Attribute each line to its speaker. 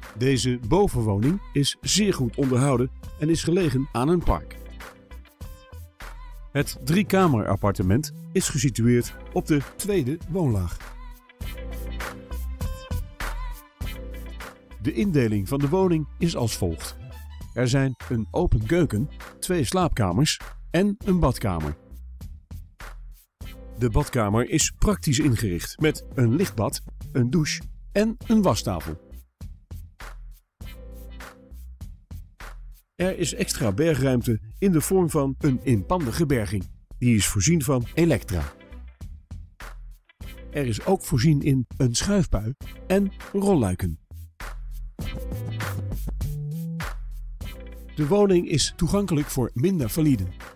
Speaker 1: Deze bovenwoning is zeer goed onderhouden en is gelegen aan een park. Het 3-kamerappartement is gesitueerd op de tweede woonlaag. De indeling van de woning is als volgt. Er zijn een open keuken, 2 slaapkamers en een badkamer. De badkamer is praktisch ingericht met een lichtbad, een douche en een wastafel. Er is extra bergruimte in de vorm van een inpandige berging. Die is voorzien van elektra. Er is ook voorzien in een schuifbui en rolluiken. De woning is toegankelijk voor minder validen.